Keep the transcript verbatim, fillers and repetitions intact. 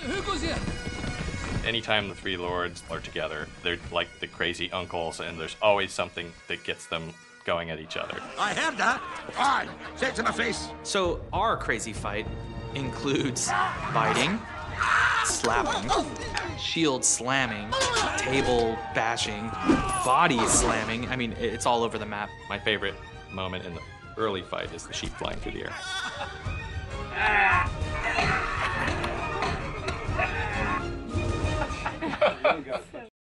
Who goes here? Anytime the three lords are together, they're like the crazy uncles, and there's always something that gets them going at each other. I heard that. Aye, say it to my face. So our crazy fight includes biting, slapping, shield slamming, table bashing, body slamming. I mean, it's all over the map. My favorite moment in the early fight is the sheep flying through the air.